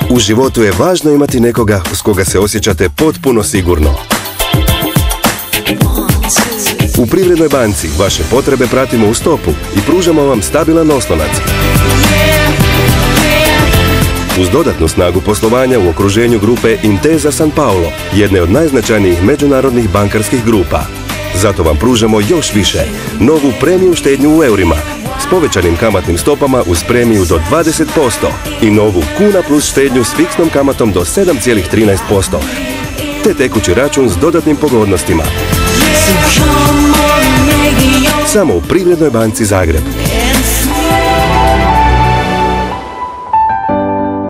U životu je važno imati nekoga uz koga se osjećate potpuno sigurno. U Privrednoj banci vaše potrebe pratimo u stopu i pružamo vam stabilan oslonac. Uz dodatnu snagu poslovanja u okruženju grupe Intesa San Paolo, jedne od najznačajnijih međunarodnih bankarskih grupa. Zato vam pružamo još više, novu premiju štednju u eurima, s povećanim kamatnim stopama uz premiju do 20% i novu kuna plus štednju s fiksnom kamatom do 7,13%, te tekući račun s dodatnim pogodnostima. Samo u Privrednoj banci Zagreb.